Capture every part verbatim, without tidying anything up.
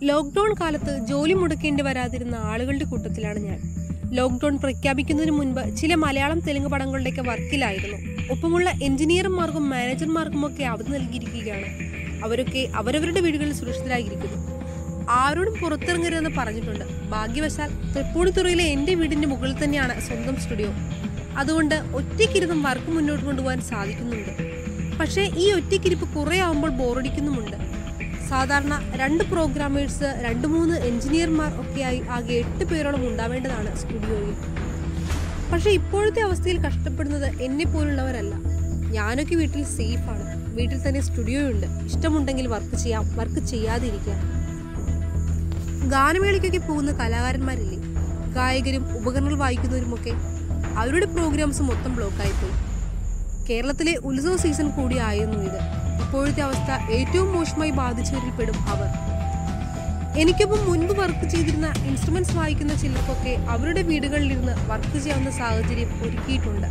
Lockdown കാലത്ത് ജോലി മുടക്കേണ്ടി വരാതിരുന്ന ആളുകളുടെ കൂട്ടത്തിലാണ് ഞാൻ. ലോക്ക്ഡൗൺ പ്രഖ്യാപിക്കുന്നതിന് മുൻപ് ചില മലയാളം തെലുങ്ക് പടങ്ങളുടെയൊക്കെ വർക്കിലായിരുന്നു. ഒപ്പമുള്ള എഞ്ചിനീയർമാർക്കും മാനേജർമാർക്കും ഒക്കെ അവധി നൽകിയിരിക്കുകയാണ്. അവരൊക്കെ അവരവരുടെ വീടുകളിൽ സുരക്ഷിതരായിരിക്കുന്നു. ആരോടും പുറത്തിറങ്ങരുതെന്ന് പറഞ്ഞിട്ടുണ്ട്. ഭാഗ്യവശാൽ തൃപ്പൂണിത്തുറയിലെ എൻ്റെ വീടിൻ്റെ മുകളിൽ തന്നെയാണ് സ്വന്തം സ്റ്റുഡിയോ. അതുകൊണ്ട് ഒറ്റയ്ക്കിരുന്നും വർക്ക് മുന്നോട്ട് കൊണ്ടുപോകാൻ സാധിക്കുന്നുണ്ട്. പക്ഷേ ഈ ഒറ്റയ്ക്കിരിപ്പ് കുറേ ആവുമ്പോൾ ബോറടിക്കുന്നുമുണ്ട്. സാധാരണ രണ്ട് പ്രോഗ്രാമേഴ്സ്, രണ്ട് മൂന്ന് എഞ്ചിനീയർമാർ ഒക്കെയായി ആകെ എട്ട് പേരോളം ഉണ്ടാവേണ്ടതാണ് സ്റ്റുഡിയോയിൽ. പക്ഷേ ഇപ്പോഴത്തെ അവസ്ഥയിൽ കഷ്ടപ്പെടുന്നത് എന്നെ പോലുള്ളവരല്ല. ഞാനൊക്കെ വീട്ടിൽ സേഫാണ്. വീട്ടിൽ തന്നെ സ്റ്റുഡിയോ ഉണ്ട്. ഇഷ്ടമുണ്ടെങ്കിൽ വർക്ക് ചെയ്യാം, വർക്ക് ചെയ്യാതിരിക്കാം. ഗാനമേളയ്ക്കൊക്കെ പോകുന്ന കലാകാരന്മാരില്ലേ, ഗായകരും ഉപകരണങ്ങൾ വായിക്കുന്നവരുമൊക്കെ, അവരുടെ പ്രോഗ്രാംസ് മൊത്തം ബ്ലോക്കായിപ്പോയി. കേരളത്തിലെ ഉത്സവ സീസൺ കൂടിയായിരുന്നു ഇത്. ഇപ്പോഴത്തെ അവസ്ഥ ഏറ്റവും മോശമായി ബാധിച്ചവരിൽ പെടും അവർ. എനിക്കൊപ്പം മുൻപ് വർക്ക് ചെയ്തിരുന്ന ഇൻസ്ട്രുമെന്റ്സ് വായിക്കുന്ന ചിലർക്കൊക്കെ അവരുടെ വീടുകളിലിരുന്ന് വർക്ക് ചെയ്യാവുന്ന സാഹചര്യം ഒരുക്കിയിട്ടുണ്ട്.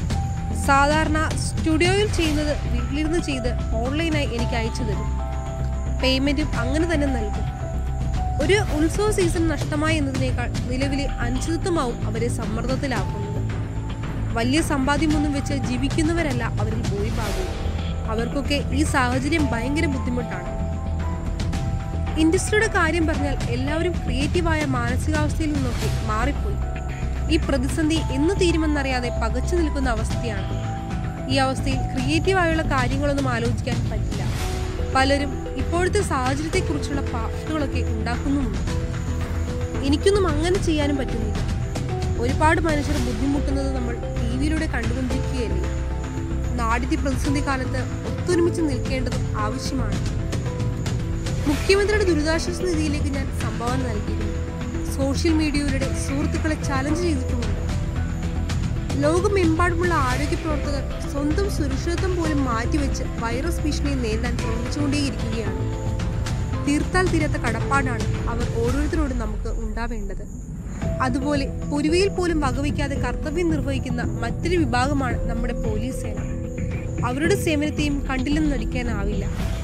സാധാരണ സ്റ്റുഡിയോയിൽ ചെയ്യുന്നത് വീട്ടിലിരുന്ന് ചെയ്ത് ഓൺലൈനായി എനിക്ക് അയച്ചു തരും. പേയ്മെന്റും അങ്ങനെ തന്നെ നൽകും. ഒരു ഉത്സവ സീസൺ നഷ്ടമായി എന്നതിനേക്കാൾ നിലവിലെ അനിശ്ചിതത്വമാവും അവരെ സമ്മർദ്ദത്തിലാക്കുന്നത്. വലിയ സമ്പാദ്യമൊന്നും വെച്ച് ജീവിക്കുന്നവരല്ല അവരിൽ ഭൂരിഭാഗവും. അവർക്കൊക്കെ ഈ സാഹചര്യം ഭയങ്കര ബുദ്ധിമുട്ടാണ്. ഇൻഡസ്ട്രിയുടെ കാര്യം പറഞ്ഞാൽ എല്ലാവരും ക്രിയേറ്റീവായ മാനസികാവസ്ഥയിൽ നിന്നൊക്കെ മാറിപ്പോയി. ഈ പ്രതിസന്ധി എന്ന് തീരുമെന്നറിയാതെ പകച്ചു നിൽക്കുന്ന അവസ്ഥയാണ്. ഈ അവസ്ഥയിൽ ക്രിയേറ്റീവായുള്ള കാര്യങ്ങളൊന്നും ആലോചിക്കാൻ പറ്റില്ല. പലരും ഇപ്പോഴത്തെ സാഹചര്യത്തെക്കുറിച്ചുള്ള പാട്ടുകളൊക്കെ ഉണ്ടാക്കുന്നുമുണ്ട്. എനിക്കൊന്നും അങ്ങനെ ചെയ്യാനും പറ്റുന്നില്ല. ഒരുപാട് മനുഷ്യർ ബുദ്ധിമുട്ടുന്നത് നമ്മൾ ടി വിയിലൂടെ കണ്ടുകൊണ്ടിരിക്കുകയല്ലേ. നാടിന്റെ പ്രതിസന്ധി കാലത്ത് ഒത്തൊരുമിച്ച് നിൽക്കേണ്ടതും ആവശ്യമാണ്. മുഖ്യമന്ത്രിയുടെ ദുരിതാശ്വാസ നിധിയിലേക്ക് ഞാൻ സംഭാവന നൽകിയിരുന്നു. സോഷ്യൽ മീഡിയയിലൂടെ സുഹൃത്തുക്കളെ ചലഞ്ച് ചെയ്തിട്ടുമുണ്ട്. ലോകമെമ്പാടുമുള്ള ആരോഗ്യ പ്രവർത്തകർ സ്വന്തം സുരക്ഷിതത്വം പോലും മാറ്റിവെച്ച് വൈറസ് ഭീഷണിയെ നേരിടാൻ ശ്രമിച്ചുകൊണ്ടേയിരിക്കുകയാണ്. തീർത്താൽ തീരാത്ത കടപ്പാടാണ് അവർ ഓരോരുത്തരോടും നമുക്ക് ഉണ്ടാവേണ്ടത്. അതുപോലെ പൊരുവയിൽ പോലും വകവയ്ക്കാതെ കർത്തവ്യം നിർവഹിക്കുന്ന മറ്റൊരു വിഭാഗമാണ് നമ്മുടെ പോലീസ് സേന. അവരുടെ സേവനത്തെയും കണ്ടില്ലെന്ന് നടിക്കാനാവില്ല.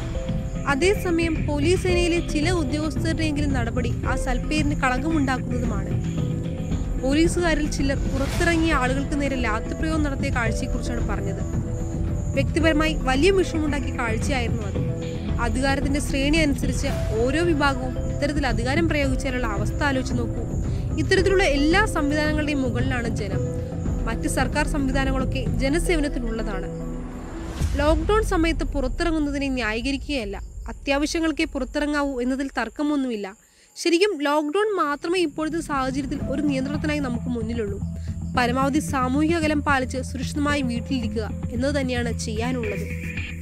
അതേസമയം പോലീസ് സേനയിലെ ചില ഉദ്യോഗസ്ഥരുടെയെങ്കിലും നടപടി ആ സൽപ്പേരിന് കളങ്കമുണ്ടാക്കുന്നതുമാണ്. പോലീസുകാരിൽ ചിലർ പുറത്തിറങ്ങിയ ആളുകൾക്ക് നേരെ ലാത്തിപ്രയോഗം നടത്തിയ കാഴ്ചയെക്കുറിച്ചാണ് പറഞ്ഞത്. വ്യക്തിപരമായി വലിയ വിഷമമുണ്ടാക്കിയ കാഴ്ചയായിരുന്നു അത്. അധികാരത്തിന്റെ ശ്രേണി അനുസരിച്ച് ഓരോ വിഭാഗവും ഇത്തരത്തിൽ അധികാരം പ്രയോഗിച്ചാലുള്ള അവസ്ഥ ആലോചിച്ച് നോക്കൂ. ഇത്തരത്തിലുള്ള എല്ലാ സംവിധാനങ്ങളുടെയും മുകളിലാണ് ജനം. മറ്റ് സർക്കാർ സംവിധാനങ്ങളൊക്കെ ജനസേവനത്തിനുള്ളതാണ്. ലോക്ക്ഡൗൺ സമയത്ത് പുറത്തിറങ്ങുന്നതിനെ ന്യായീകരിക്കുകയല്ല. അത്യാവശ്യങ്ങൾക്കേ പുറത്തിറങ്ങാവൂ എന്നതിൽ തർക്കമൊന്നുമില്ല. ശരിക്കും ലോക്ക്ഡൗൺ മാത്രമേ ഇപ്പോഴത്തെ സാഹചര്യത്തിൽ ഒരു നിയന്ത്രണത്തിനായി നമുക്ക് മുന്നിലുള്ളൂ. പരമാവധി സാമൂഹിക അകലം പാലിച്ച് സുരക്ഷിതമായി വീട്ടിലിരിക്കുക എന്നത് തന്നെയാണ് ചെയ്യാനുള്ളത്.